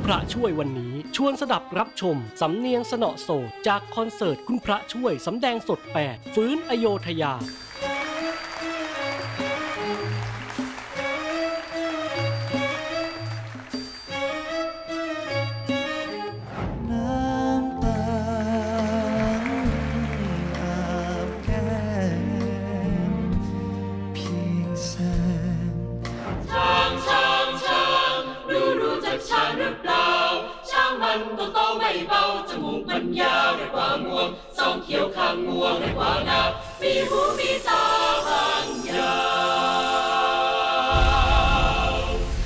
ระช่วยวันนี้ชวนสดับรับชมสำเนียงสนอโสดจากคอนเสิร์ตคุณพระช่วยสำแดงสด8ฟื้นอโยธยาตัวโตไม่เบาจมูกมันยาวได้กว่างวงซองเขียวข้างงวงได้กว่านามีหูมีตาหางยาว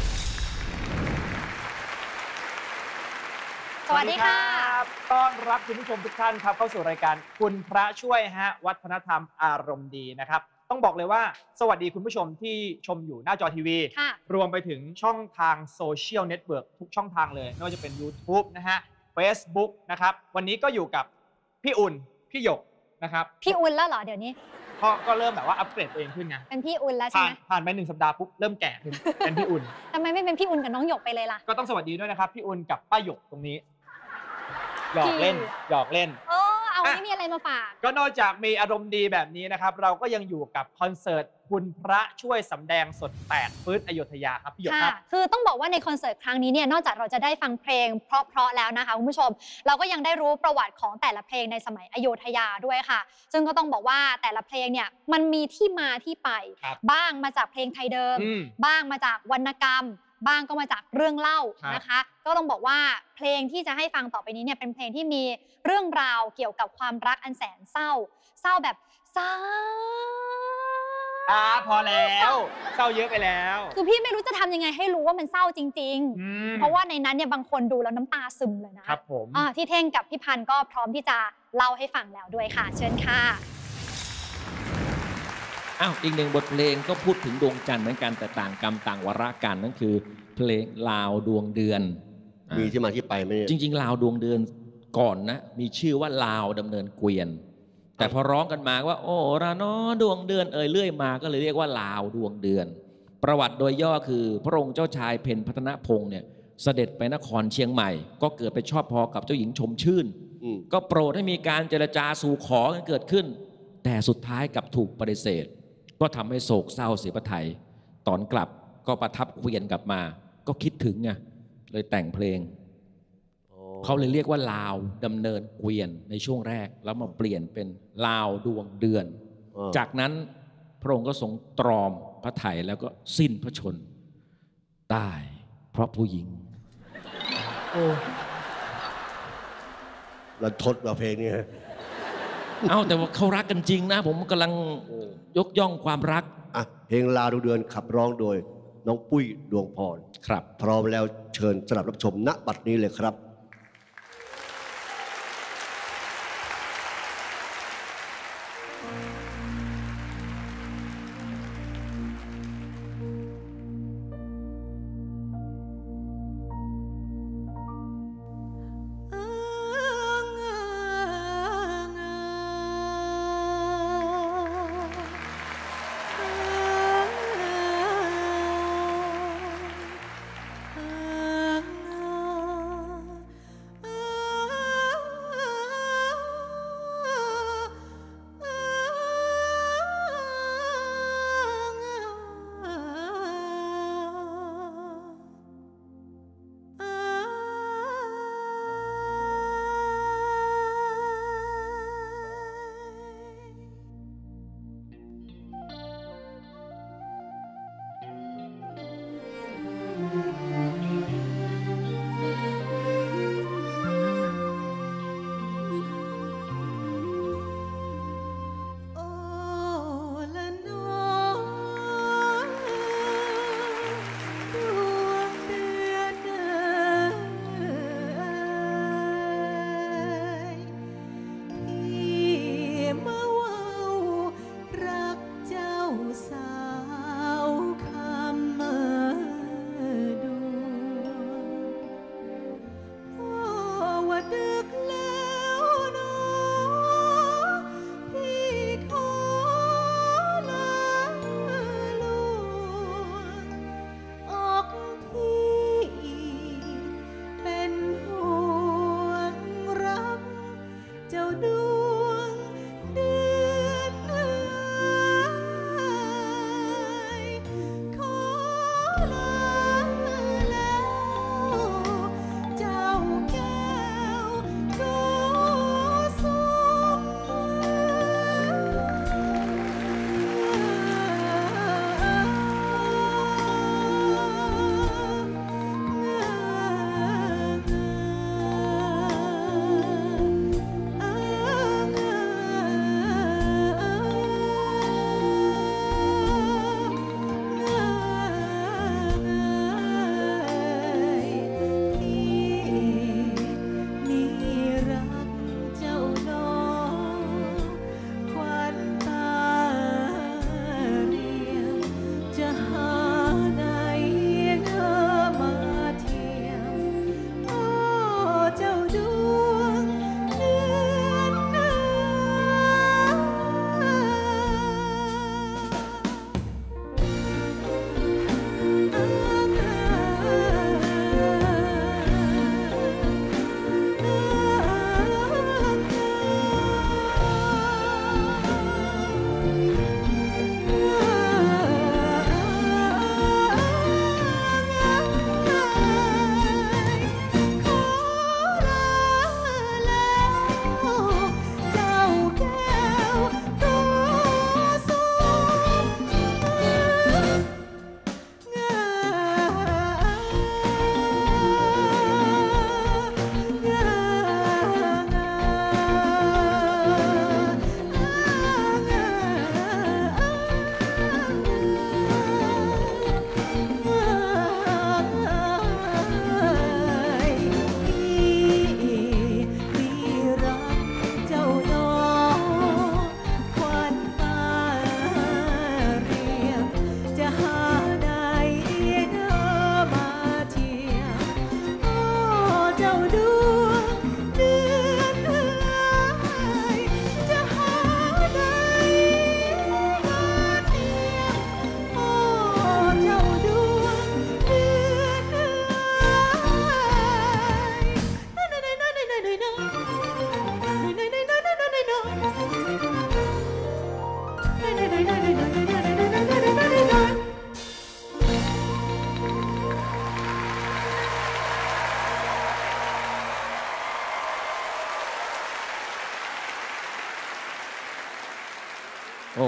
สวัสดีค่ะต้อนรับคุณผู้ชมทุกท่านครับเข้าสู่รายการคุณพระช่วยวัฒนธรรมอารมณ์ดีนะครับต้องบอกเลยว่าสวัสดีคุณผู้ชมที่ชมอยู่หน้าจอทีวีรวมไปถึงช่องทางโซเชียลเน็ตเวิร์กทุกช่องทางเลยไม่ว่าจะเป็น YouTube นะฮะ Facebook นะครับวันนี้ก็อยู่กับพี่อุ่นพี่หยกนะครับพี่อุ่นแล้วเหรอเดี๋ยวนี้ก็เริ่มแบบว่าอัปเกรดตัวเองขึ้นไงเป็นพี่อุ่นแล้วใช่ไหมผ่านไป1 สัปดาห์ปุ๊บเริ่มแก่ขึ้นเป็นพี่อุ่นทำไมไม่เป็นพี่อุ่นกับน้องหยกไปเลยล่ะก็ต้องสวัสดีด้วยนะครับพี่อุ่นกับป้าหยกตรงนี้หยอกเล่นเอาไม่มีอะไรมาฝากก็นอกจากมีอารมณ์ดีแบบนี้นะครับเราก็ยังอยู่กับคอนเสิร์ตคุณพระช่วยสำแดงสด8ฟื้นอโยธยาครับพี่หยกครับคือต้องบอกว่าในคอนเสิร์ตครั้งนี้เนี่ยนอกจากเราจะได้ฟังเพลงเพราะๆแล้วนะคะคุณผู้ชมเราก็ยังได้รู้ประวัติของแต่ละเพลงในสมัยอโยธยาด้วยค่ะซึ่งก็ต้องบอกว่าแต่ละเพลงเนี่ยมันมีที่มาที่ไปบ้างมาจากเพลงไทยเดิมบ้างมาจากวรรณกรรมบ้างก็มาจากเรื่องเล่านะคะก็ต้องบอกว่าเพลงที่จะให้ฟังต่อไปนี้เนี่ยเป็นเพลงที่มีเรื่องราวเกี่ยวกับความรักอันแสนเศร้าแบบเศร้าพอแล้วเศร้าเยอะไปแล้วคือพี่ไม่รู้จะทำยังไงให้รู้ว่ามันเศร้าจริงๆเพราะว่าในนั้นเนี่ยบางคนดูแล้วน้ำตาซึมเลยนะครับผมที่เท่งกับพี่พันธ์ก็พร้อมที่จะเล่าให้ฟังแล้วด้วยค่ะเชิญค่ะอีกหนึ่งบทเพลงก็พูดถึงดวงจันทร์เหมือนกันแต่ต่างกรรมต่างวาระกันนั่นคือเพลงลาวดวงเดือนมีที่มาที่ไปไหมจริงๆลาวดวงเดือนก่อนนะมีชื่อว่าลาวดำเนินเกวียนแต่พอร้องกันมาว่าโอ้ระนอดวงเดือนเรื่อยมาก็เลยเรียกว่าลาวดวงเดือนประวัติโดยย่อคือพระองค์เจ้าชายเพ็ญพัฒนพงศ์เนี่ยเสด็จไปนครเชียงใหม่ก็เกิดไปชอบพอกับเจ้าหญิงชมชื่นก็โปรดให้มีการเจรจาสู่ขอกันเกิดขึ้นแต่สุดท้ายกลับถูกปฏิเสธก็ทำให้โศกเศร้าเสียพระทัยตอนกลับก็ประทับเกวียนกลับมาก็คิดถึงไงเลยแต่งเพลงเขาเลยเรียกว่าลาวดำเนินเกวียนในช่วงแรกแล้วมาเปลี่ยนเป็นลาวดวงเดือนจากนั้นพระองค์ก็ทรงตรอมพระทัยแล้วก็สิ้นพระชนตายเพราะผู้หญิงรันทดว่าเพลงนี้แต่ว่าเขารักกันจริงนะผมกำลังยกย่องความรักเพลงลาวดวงเดือนขับร้องโดยน้องปุ้ยดวงพรครับพร้อมแล้วเชิญสนับรับชมณบัดนี้เลยครับ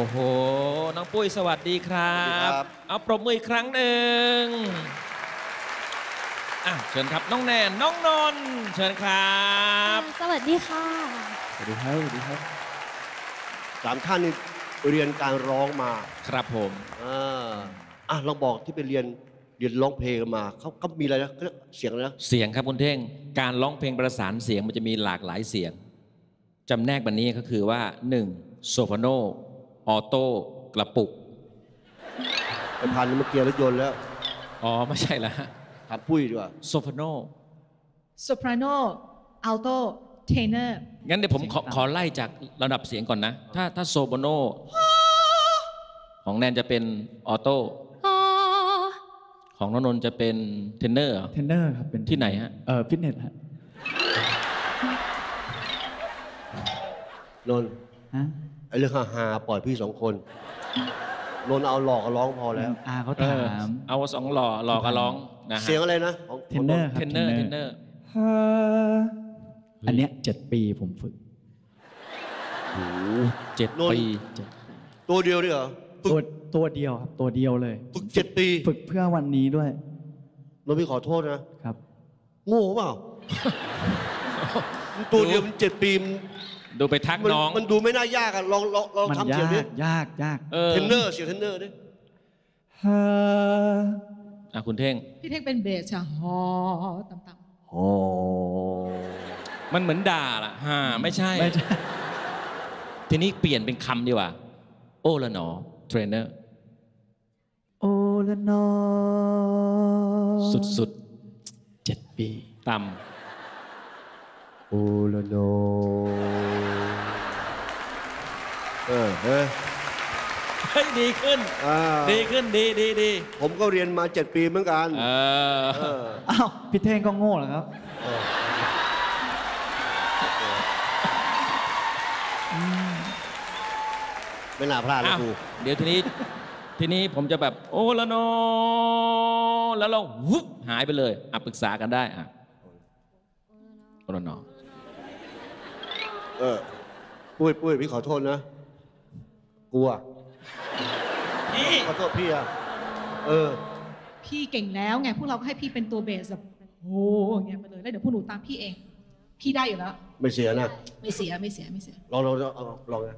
โหน้องปุ้ยสวัสดีครับ เอาปรบมืออีกครั้งหนึ่งเชิญครับน้องแนนน้องนนท์เชิญครับสวัสดีค่ะสวัสดีครับสวัสดีครับ3ท่านนี่เรียนการร้องมาครับผมลองบอกที่ไปเรียนร้องเพลงมาเขามีอะไรนะเสียงอะไรนะเสียงครับคุณเท่งการร้องเพลงประสานเสียงมันจะมีหลากหลายเสียงจำแนกแบบนี้ก็คือว่า1โซฟาโนออโต้กระปุกไปพันเมื่อกี้รถยนต์แล้วอ๋อไม่ใช่ละถามปุ้ยดีกว่าโซฟาโนโซปราโนอัลโตเทเนอร์งั้นเดี๋ยวผมขอไล่จากระดับเสียงก่อนนะถ้าโซฟาโนของแนนจะเป็นออโต้ของนนท์จะเป็นเทนเนอร์เทนเนอร์ครับเป็นที่ไหนฮะฟิตเนสฮะนนท์ไอ้เรื่องฮาปล่อยพี่2 คนนนท์เอาหลอกกับร้องพอแล้วเขาถามเอา2หล่อกับร้องนะเสียงอะไรนะเทนเนอร์ครับเทนเนอร์อันเนี้ย7 ปีผมฝึกโอ้7 ปีตัวเดียวด้วยเหรอตัวเดียวครับตัวเดียวเลยฝึก7 ปีฝึกเพื่อวันนี้ด้วยนนท์พี่ขอโทษนะครับโง่เปล่าตัวเดียวมัน7 ปีดูไปทักน้องมันดูไม่น่ายากลองทำเสียงดิยากเทนเนอร์เสียงเทนเนอร์ดิคุณเท่งพี่เท่งเป็นเบสค่ะฮอต่ำมันเหมือนด่าล่ะไม่ใช่ทีนี้เปลี่ยนเป็นคำดีกว่าโอละหนอเทรนเนอร์โอละหนอสุด 7 ปีต่ำโอละหนอดีขึ้นดีผมก็เรียนมา7 ปีเหมือนกันพี่เท่งก็โง่เหรอครับไม่น่าพลาดเลยครูเดี๋ยวทีนี้ผมจะแบบโอ้ละโนแล้วเราวุบหายไปเลยปรึกษากันได้โอ้ละโนปุ้ยพี่ขอโทษนะกลัวพี่ขอโทษพี่พี่เก่งแล้วไงพวกเราก็ให้พี่เป็นตัวเบสแบบโอ้เงี้ยไปเลยแล้วเดี๋ยวพวกหนูตามพี่เองพี่ได้อยู่แล้วไม่เสียนะไม่เสียลองนะ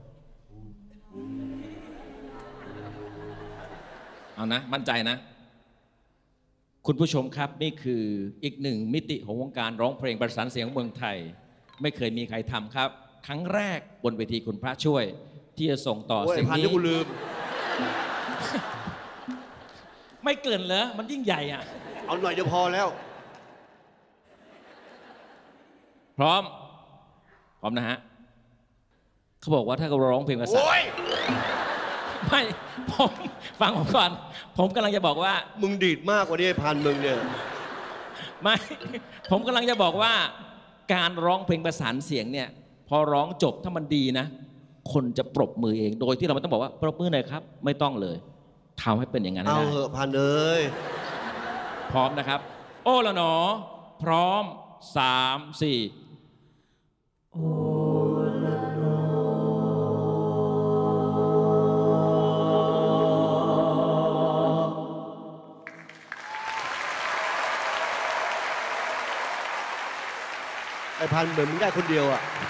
เอานะมั่นใจนะคุณผู้ชมครับนี่คืออีก1 มิติของวงการร้องเพลงประสานเสียงเมืองไทยไม่เคยมีใครทำครับครั้งแรกบนเวทีคุณพระช่วยที่จะส่งต่อสิ่งนี้กูลืมไม่เกินเหรอมันยิ่งใหญ่เอาหน่อยเดียวพอแล้วพร้อมนะฮะเขาบอกว่าถ้าเราร้องเพลงภาษาไม่ผมฟังผมก่อนผมกำลังจะบอกว่ามึงดีดมากกว่านี้พันมึงเนี่ยไม่ผมกำลังจะบอกว่าการร้องเพลงประสานเสียงเนี่ยพอร้องจบถ้ามันดีนะคนจะปรบมือเองโดยที่เราไม่ต้องบอกว่าปรบมือหน่อยครับไม่ต้องเลยทำให้เป็นอย่างนั้นเอาเหอะพันเลยพร้อมนะครับโอ้ละหนอพร้อม3 4โอ้ละหนอไอ้พันเหมือนมึงได้คนเดียว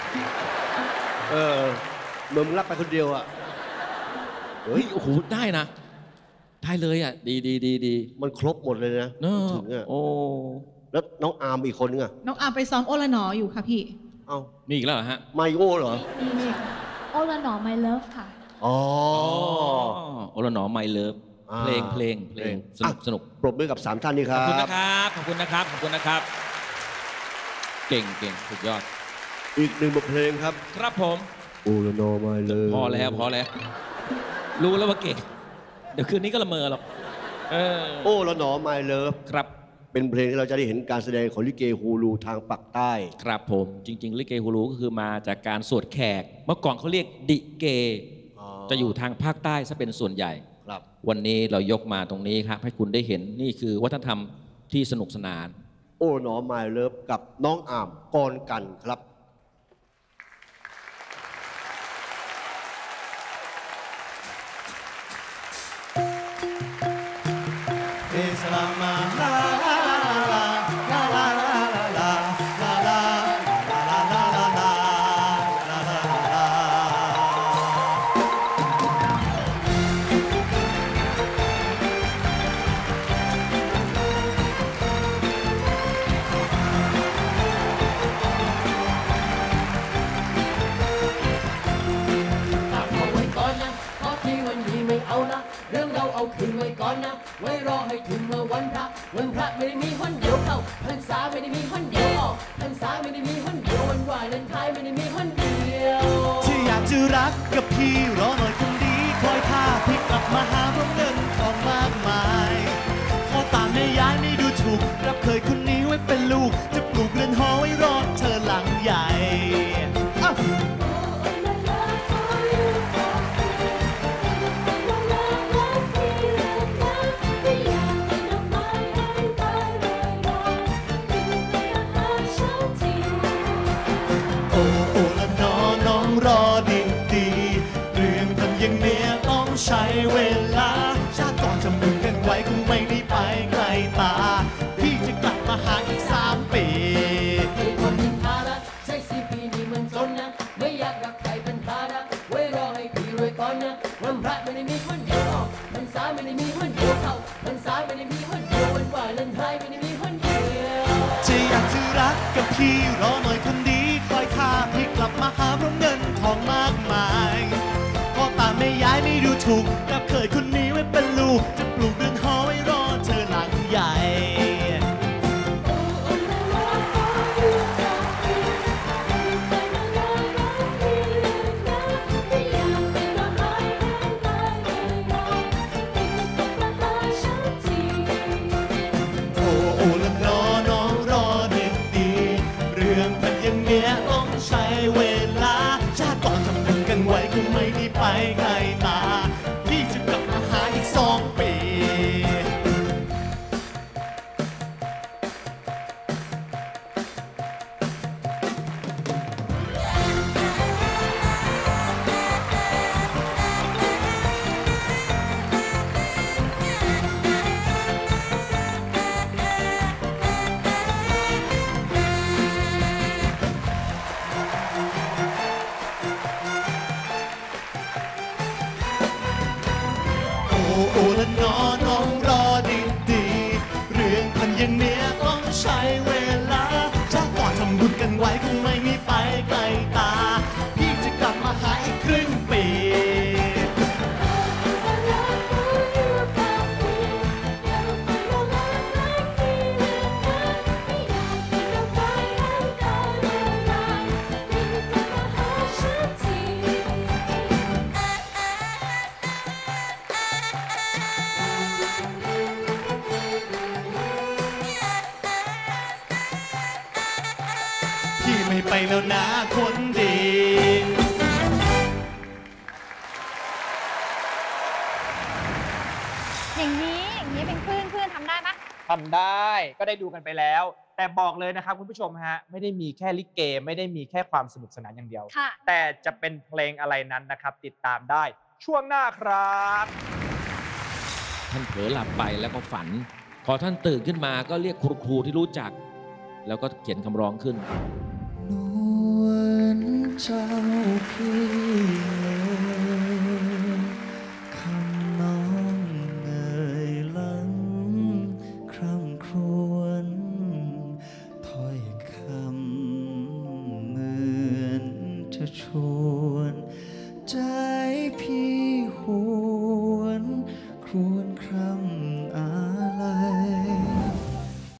เหมือนมึงรับไปคนเดียวเฮ้ยโอ้โหได้นะได้เลยดีมันครบหมดเลยนะถึงโอ้แล้วน้องอาร์มอีกคนนึงน้องอาร์มไปซ้อมโอละหนออยู่ค่ะพี่มีอีกแล้วเหรอฮะไมโอเหรอโอละหนอ My Love ค่ะโอละหนอ My Love เพลงสนุกปรบมือกับ3 ท่านนี้ครับขอบคุณนะครับเก่งสุดยอดอีก1 บทเพลงครับครับผมโอละหนอ My Love พอแล้วรู้แล้วว่าเก่งเดี๋ยวคืนนี้ก็ละเมอหรอกโอ้ละหนอ My Love ครับเป็นเพลงที่เราจะได้เห็นการแสดงของลิเกฮูลูทางปากใต้ครับผมจริงๆลิเกฮูลูก็คือมาจากการสวดแขกเมื่อก่อนเขาเรียกดิเกจะอยู่ทางภาคใต้ซะเป็นส่วนใหญ่ครับวันนี้เรายกมาตรงนี้ครับให้คุณได้เห็นนี่คือวัฒนธรรมที่สนุกสนานโอ้ละหนอ My Love กับน้องอาร์มกรกันครับ selama la la la la la la la la la. เรื่องเราเอาคืนไว้ก่อนนะไว้รอให้ถึงเมื่อวันพระไม่ได้มีวันเดียวเข้าพรรษาไม่ได้มีวันเดียวออกพรรษาไม่ได้มีวันเดียววันวาเลนไทน์ไม่ได้มีวันเดียวที่อยากจะรักกับพี่รอหน่อยคนดีคอยท่าพี่กลับมาหาเพราะเงินทองมากมายพอตามแม่ย้ายไม่ดูถูกรับเคยคนนี้ไว้เป็นลูกจะปลูกเรือนหอไว้รอเธอหลังใหญ่ใช้เวลาชาติก่อนจะมึงกันไว้คงไม่ได้ไปไกลตาพี่จะกลับมาหาอีก3 ปีคนทิ้งภาระใช้4 ปีนี้มันจนนะไม่อยากรักใครเป็นภาระไว้รอให้พี่รวยก่อนนะวันพระไม่ได้มีวันเดียวออกพรรษาไม่ได้มีวันเดียวเข้าพรรษาไม่ได้มีวันเดียววันวาเลนไทน์ไม่ได้มีวันเดียวจะอยากจะรักกับพี่รอหน่อยคนดีคอยท่าพี่กลับมาหาเพราะเงินทองมากมายพ่อตาไม่ย้ายไม่ดูถูกรับเคยคนนี้ไว้เป็นลูกจะปลูกเรือนหอไว้รอเธอหลังใหญ่โอ้ละน้อน้องรอเด็กดีเรื่องเป็นอย่างเนี้ยต้องใช้เวลาชาติก่อนทำบุญกันไว้คงไม่ได้ไปไกลตาพี่จะกลับมาหาอีก2 ปีโอ้ละน้อน้องรอดีๆเรื่องมันอย่างเนี้ยต้องใช้เวลาชาติก่อนทำบุญกันไว้คงไม่มีไปไกลตาพี่จะกลับมาหาอีกครึ่งปีไม่ไปแล้วนะคนดีอย่างนี้เป็นเพื่อนทำได้ปะทำได้ก็ได้ดูกันไปแล้วแต่บอกเลยนะครับคุณผู้ชมฮะไม่ได้มีแค่ลิเกไม่ได้มีแค่ความสนุกสนานอย่างเดียวแต่จะเป็นเพลงอะไรนั้นนะครับติดตามได้ช่วงหน้าครับท่านเผลอหลับไปแล้วก็ฝันพอท่านตื่นขึ้นมาก็เรียกครูที่รู้จักแล้วก็เขียนคำร้องขึ้นนวลเจ้าพี่คำน้องเงยหลังคร่ำครวญถ้อยคำเหมือนจะชวนใจพี่หว